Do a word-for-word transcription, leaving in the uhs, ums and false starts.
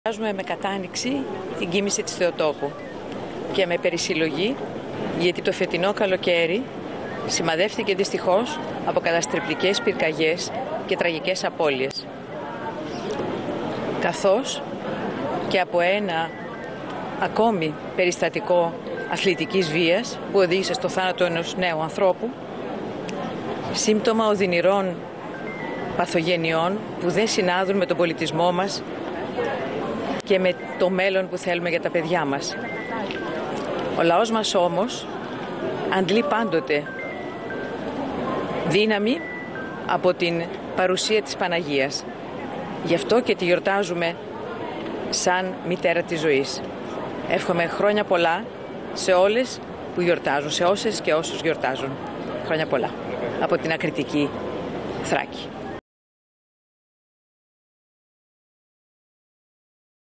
Γιορτάζουμε με κατάνοιξη την κοίμηση της Θεοτόκου και με περισυλλογή, γιατί το φετινό καλοκαίρι σημαδεύτηκε δυστυχώς από καταστρεπτικές πυρκαγιές και τραγικές απώλειες, καθώς και από ένα ακόμη περιστατικό αθλητικής βίας που οδήγησε στο θάνατο ενός νέου ανθρώπου, σύμπτωμα οδυνηρών παθογενειών που δεν συνάδουν με τον πολιτισμό μας και με το μέλλον που θέλουμε για τα παιδιά μας. Ο λαός μας όμως αντλεί πάντοτε δύναμη από την παρουσία της Παναγίας. Γι' αυτό και τη γιορτάζουμε σαν μητέρα της ζωής. Εύχομαι χρόνια πολλά σε όλες που γιορτάζουν, σε όσες και όσους γιορτάζουν. Χρόνια πολλά από την ακριτική Θράκη.